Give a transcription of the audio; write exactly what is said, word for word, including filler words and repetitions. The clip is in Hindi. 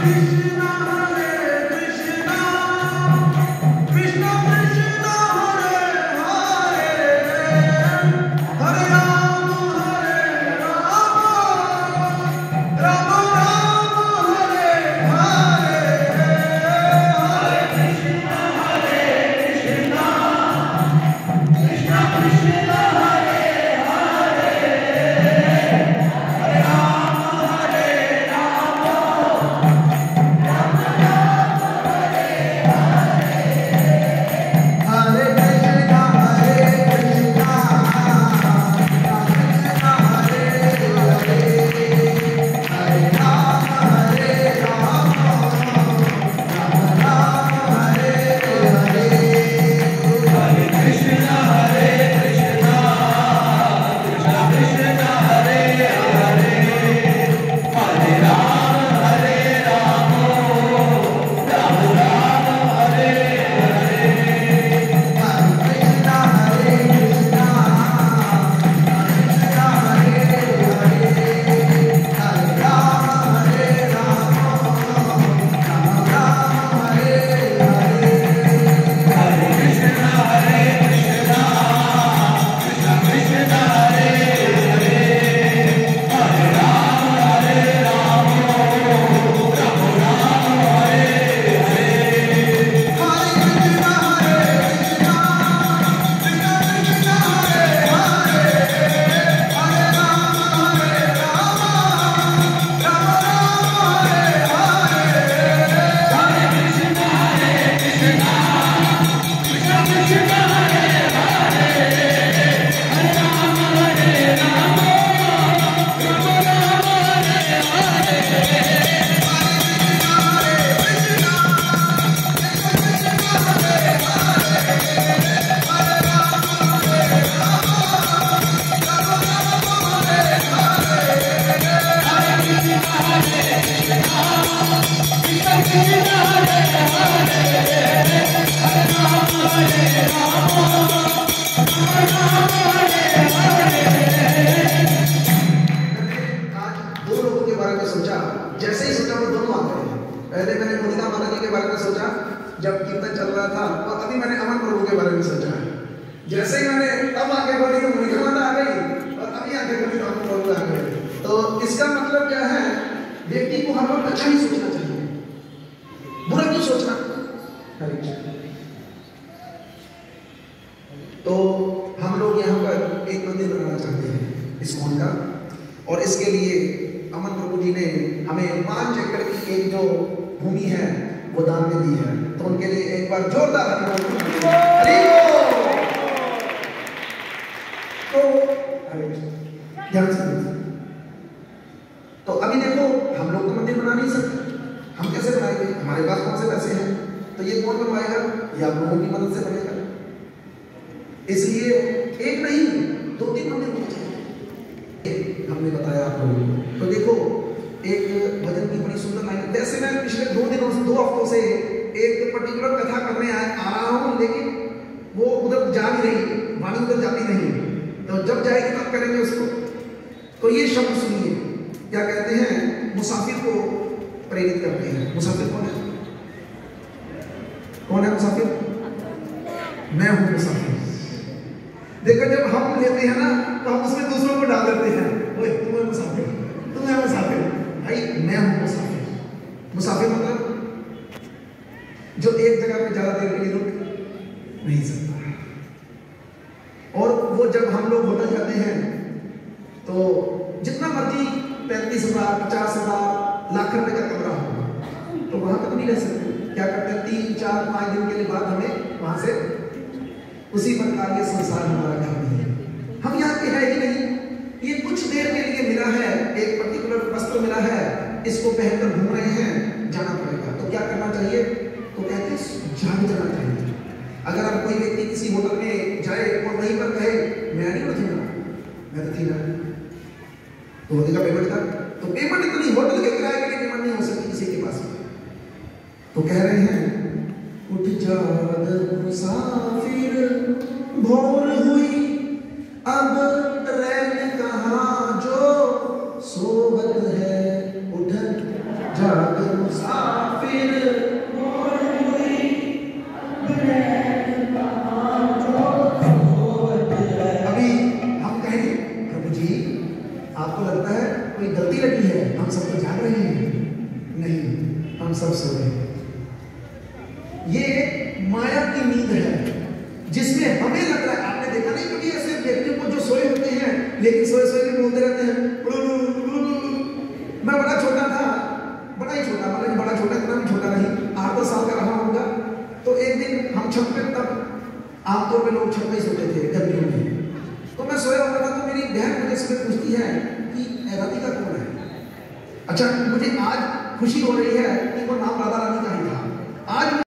जाग मुसाफिर अभी हम कहेंगे प्रभु जी आपको लगता है कोई गलती लगी है, हम सब तो जाग रहे हैं। नहीं, हम सब सो रहे हैं। ये माया की नींद है जिसमें हमें लग रहा है, आपने देखा नहीं कभी ऐसे व्यक्तियों को जो सोए होते हैं लेकिन सोए सोए के बोलते रहते हैं। मैं बड़ा छोटा था, बड़ा ही छोटा, मतलब बड़ा छोटा इतना भी छोटा नहीं, आठ दस साल का रहा होगा। तो एक दिन हम छत पे, तब आमतौर पे लोग छत पे ही सोते थे गर्मियों में, तो मैं सोया हुआ था। तो मेरी बहन मुझे सुबह पूछती है कि राधिका कौन है। अच्छा, मुझे आज खुशी हो रही है कि वो नाम राधा रानी का ही था। आज